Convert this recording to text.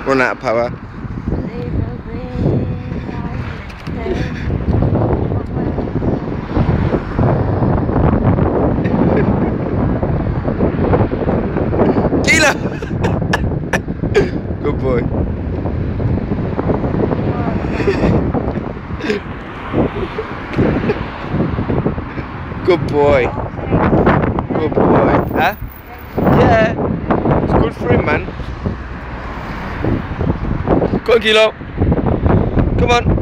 Run out of power. Kilo! Good boy. Good boy. Good boy. Huh? Yeah. It's good for him, man. Go on, Kilo. Come on.